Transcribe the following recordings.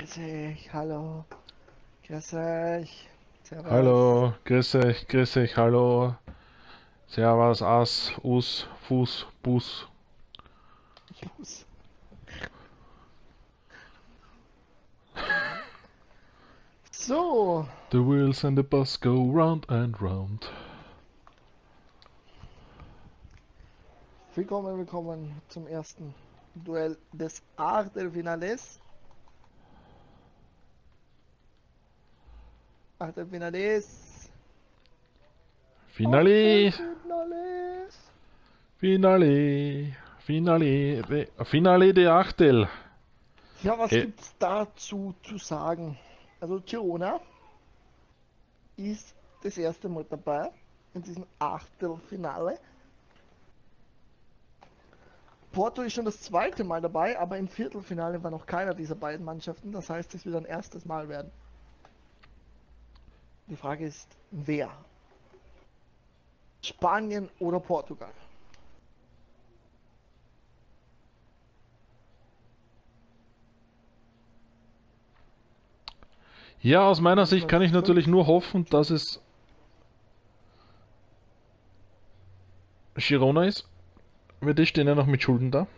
Grüß euch, hallo. Grüß euch. Servus. Hallo, grüß dich, hallo. Servus, As, Us, Fuß, Bus. Jus. So, The wheels and the bus go round and round. willkommen zum ersten Duell des Achtelfinales. Achtelfinales. Finale, Achtelfinales. Finale der Achtel. Ja, was Äh, gibt's dazu zu sagen? Also Girona ist das erste Mal dabei in diesem Achtelfinale. Porto ist schon das zweite Mal dabei, aber im Viertelfinale war noch keiner dieser beiden Mannschaften. Das heißt, es wird ein erstes Mal werden. Die Frage ist, wer? Spanien oder Portugal? ja, aus Da meiner müssen Sicht wir kann ich fünf. natürlich nur hoffen, dass es Girona ist. Weil die stehen ja noch mit Schulden da.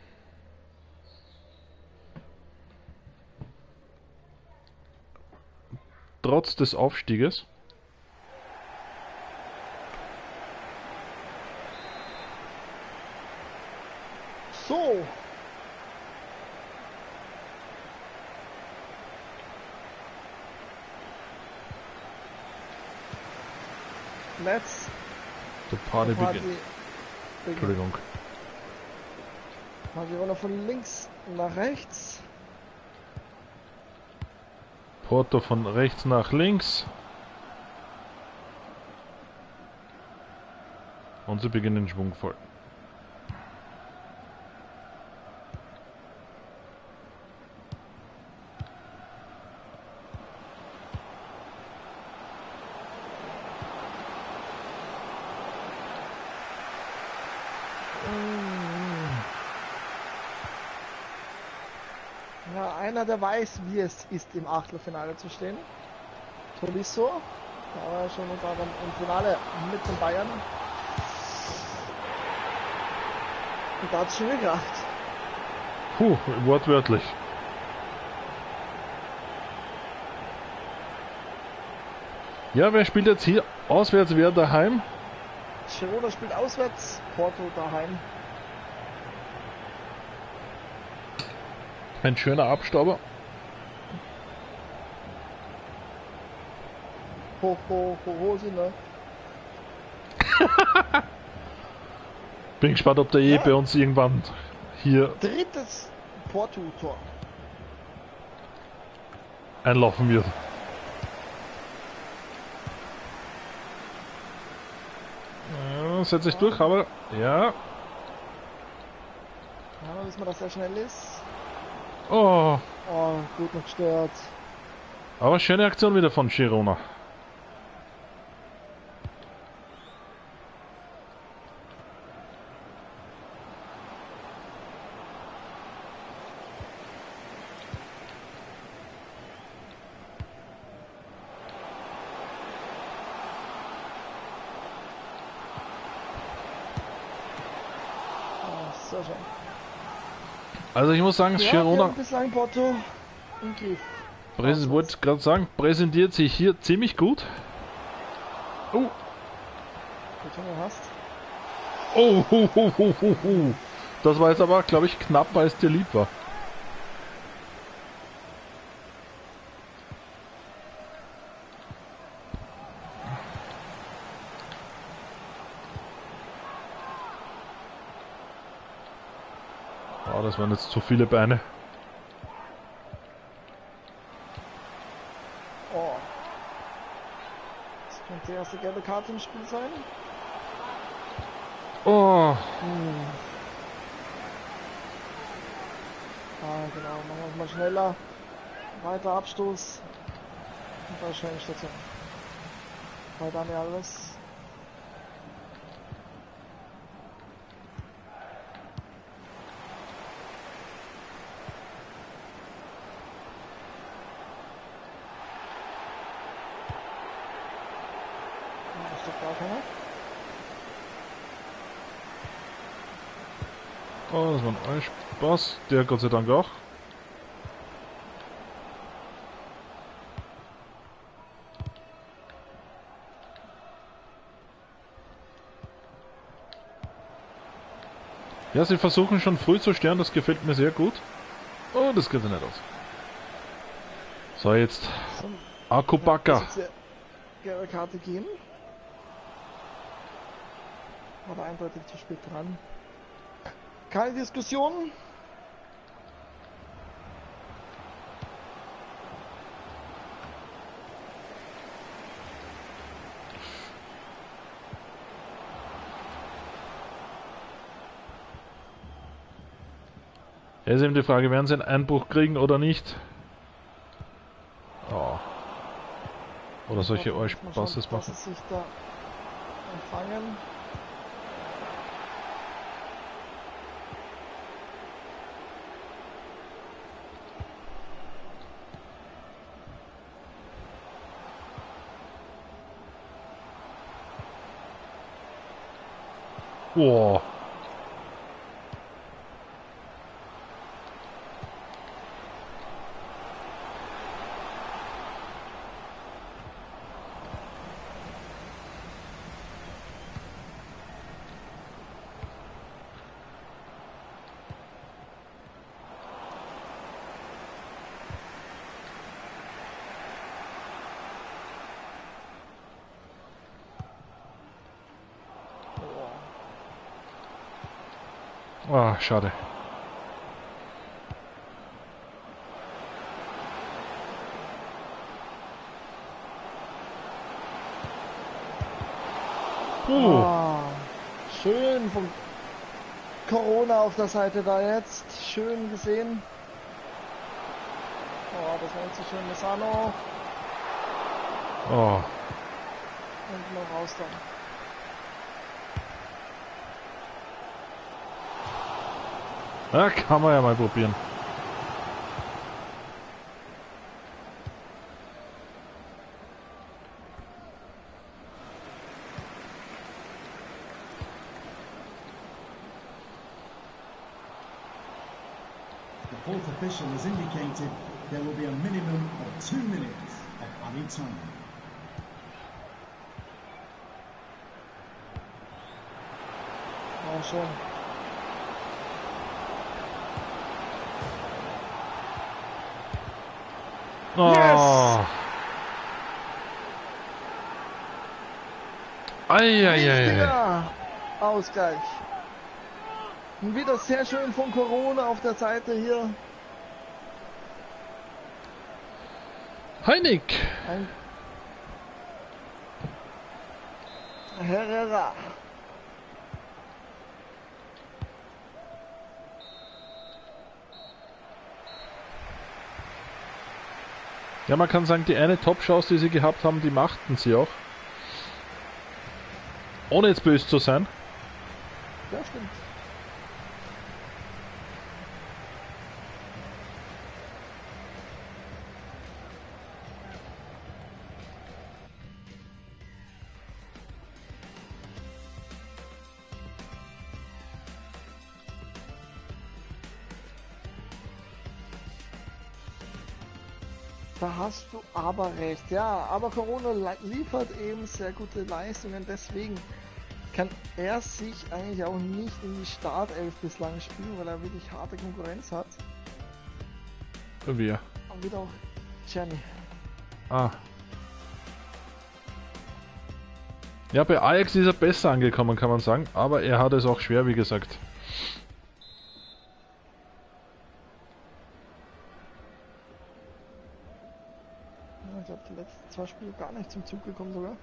Trotz des Aufstieges. So, let's Der the Party beginnt. party begin. Entschuldigung. Mal die Rolle von links nach rechts. Porto von rechts nach links. Und sie beginnen schwungvoll. Ja, einer, der weiß, wie es ist, im Achtelfinale zu stehen. Tolisso, da war er schon unter anderem im Finale mit den Bayern. Und da hat es schon gekracht. Puh, wortwörtlich. Ja, wer spielt jetzt hier auswärts, wer daheim? Girona spielt auswärts, Porto daheim. Ein schöner Abstauber. Hose, ne? Bin gespannt, ob der Ja, bei uns irgendwann hier drittes Porto-Tor. einlaufen wird. Ja, setzt sich durch, aber ja. Ja, wissen wir, dass er schnell ist. Oh, Oh, gut noch gestört. aber schöne Aktion wieder von Girona. Oh, sehr schön. Also ich muss sagen, Ja, wir Girona, haben bislang Porto im Griff. wollte Auswärts. gerade sagen, präsentiert sich hier ziemlich gut. Oh, Gut, wenn du hast. oh, ho, ho, ho, ho, ho. Das war jetzt aber, glaube ich, knapp, weil es dir lieb war. Oh, das waren jetzt zu viele Beine. Oh. Das könnte die erste gelbe Karte im Spiel sein. Oh, Ah, genau. Machen wir es mal schneller. Weiter Abstoß. Und da schnell Station. Bei Dani Alves. ist doch gar keiner. Oh, das war ein Spaß. Der Gott sei Dank auch. Ja, sie versuchen schon früh zu sterben, das gefällt mir sehr gut. Oh, das geht ja nicht aus. So, jetzt So, Akubaka. das jetzt gelbe Karte geben. Aber eindeutig zu spät dran. Keine Diskussion. Jetzt ist eben die Frage, werden sie einen Einbruch kriegen oder nicht? Oh. Oder solche Arschbasses machen. Dass sie sich da empfangen. Boah. Ah, schade. Schön von Corona auf der Seite da jetzt. Schön gesehen. Oh, das war jetzt so schön. Messano. Oh. Und noch raus dann. Ja, kann man ja mal probieren. The fourth official has indicated there will be a minimum of 2 minutes of added time. Oh, schön. Oh. Yes! Eieiei. Richtiger Ausgleich. Und wieder sehr schön von Corona auf der Seite hier. Heinig. Ein Herrera. Ja, man kann sagen, die eine Top-Chance, die sie gehabt haben, die machten sie auch. Ohne jetzt böse zu sein. Ja, stimmt. Da hast du aber recht, ja, aber Corona liefert eben sehr gute Leistungen, deswegen kann er sich eigentlich auch nicht in die Startelf bislang spielen, weil er wirklich harte Konkurrenz hat. Wir. Und wieder auch Czerny. Ah. Ja, bei Ajax ist er besser angekommen, kann man sagen, aber er hat es auch schwer, wie gesagt. Ja, ich glaube, die letzten 2 Spiele gar nicht zum Zug gekommen sogar.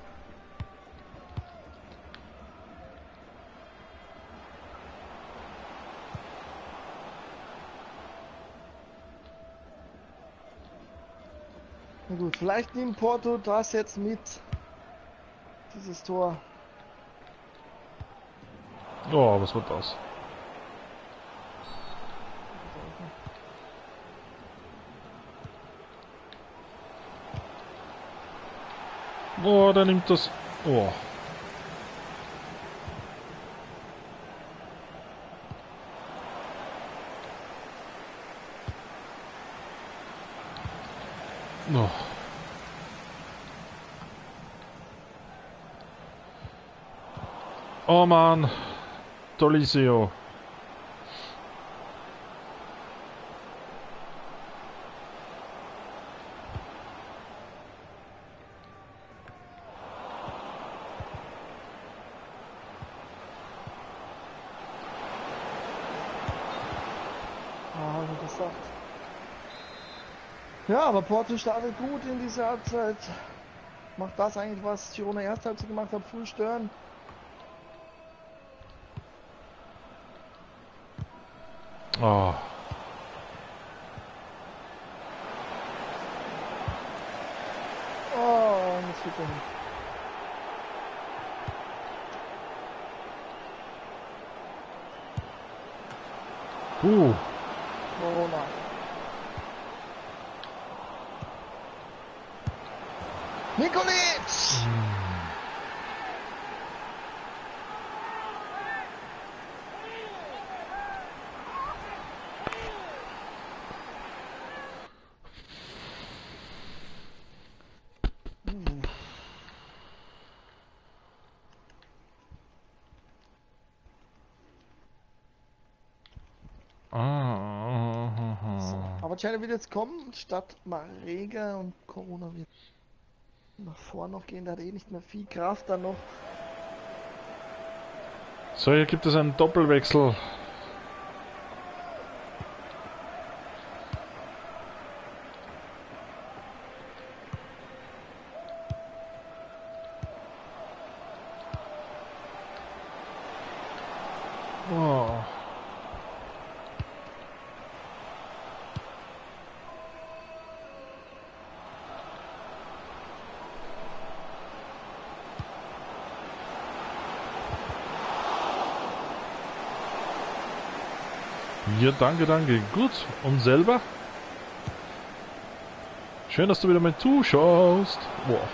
Na gut, vielleicht nimmt Porto das jetzt mit. Dieses Tor. Oh, was wird das? Oh, da nimmt das Oh. Oh. Oh Mann, Tollisio. Ah, wie gesagt. Ja, aber Porto startet gut in dieser Halbzeit. Macht das eigentlich, was Girona erste Halbzeit gemacht hat, früh stören. Oh. Oh, und jetzt wird er hin. Corona. Nikolic! So, aber China wird jetzt kommen, statt Marega und Corona wird nach vorne noch gehen, der hat eh nicht mehr viel Kraft dann noch. So, hier gibt es einen Doppelwechsel. Oh. Ja, danke, danke. Gut. Und selber? Schön, dass du wieder mal zuschaust. Boah.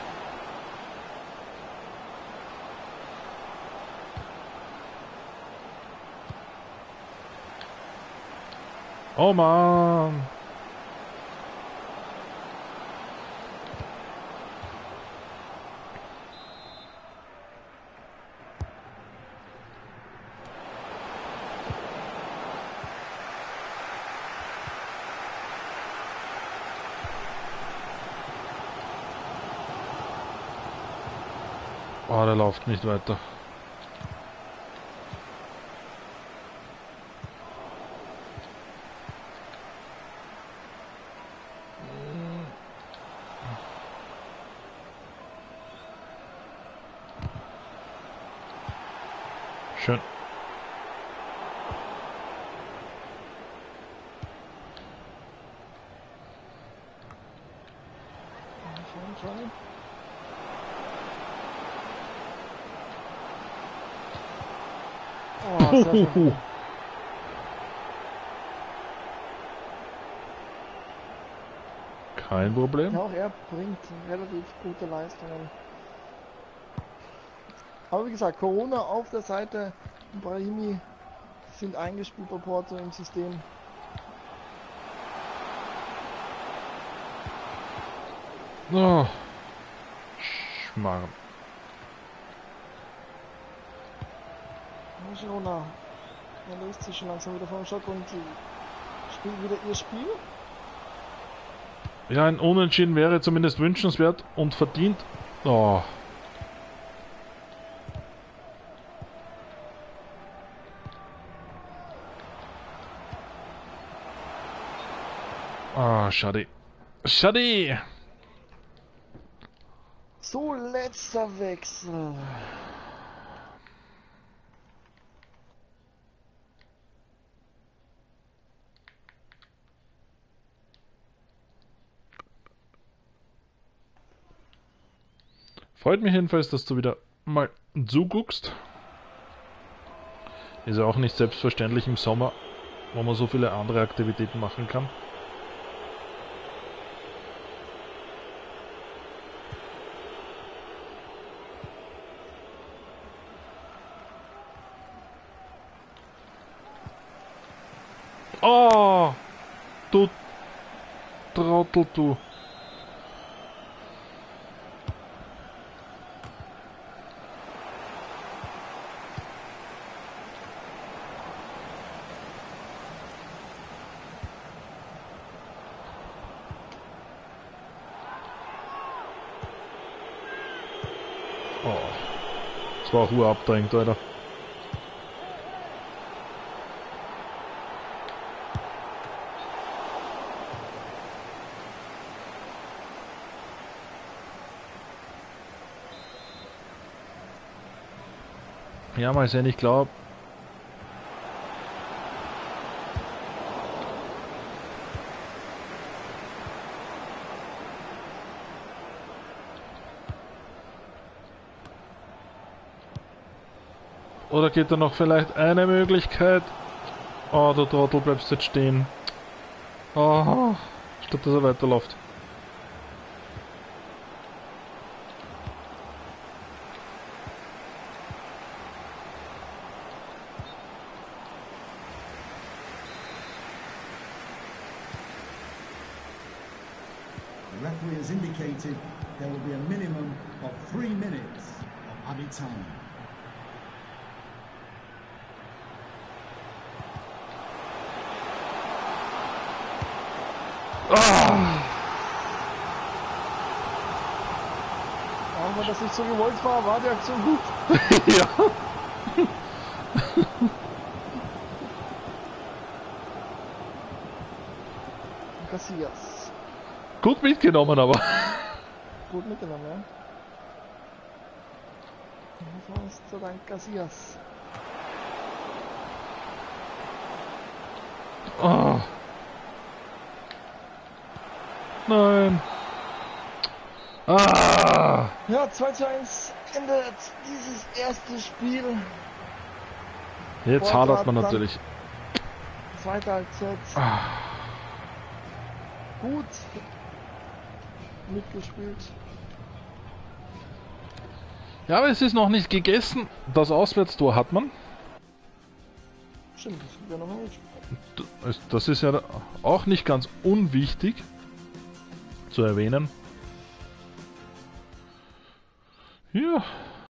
Oh Mann. Oh, der läuft nicht weiter. Schön. Schon. Oh, sehr schön. Kein Problem. Ja, auch er bringt relativ gute Leistungen. Aber wie gesagt, Corona auf der Seite, Brahimi sind eingespielt bei Porto im System. Oh. Schmarrn. Girona, er löst sich schon langsam wieder vom Schock und spielt wieder ihr Spiel. Ja, ein Unentschieden wäre zumindest wünschenswert und verdient. Oh. Ah, schade. Schade. So, letzter Wechsel. Freut mich jedenfalls, dass du wieder mal zuguckst. Ist ja auch nicht selbstverständlich im Sommer, wo man so viele andere Aktivitäten machen kann. Trottel, du. Oh. Das war auch urabdrängt, Alter. Ja, mal sehen, ich glaube. Oder geht da noch vielleicht eine Möglichkeit? Oh, der Trottel bleibst jetzt stehen. Oh, statt dass er weiterläuft. The referee has indicated there will be a minimum of 3 minutes of added time. Auch wenn das nicht so gewollt war, war die Aktion gut. Ja. Casillas. Gut mitgenommen, aber. Gut mitgenommen, ja. Das war's zu Dank Casillas. Oh. Nein. Ah. Ja, 2:1 endet dieses erste Spiel. Jetzt hadert man natürlich. Zweite Halbzeit. Gut mitgespielt. Ja, aber es ist noch nicht gegessen. Das Auswärtstor hat man. Stimmt, das ist ja noch nicht. Das ist ja auch nicht ganz unwichtig zu erwähnen. Ja.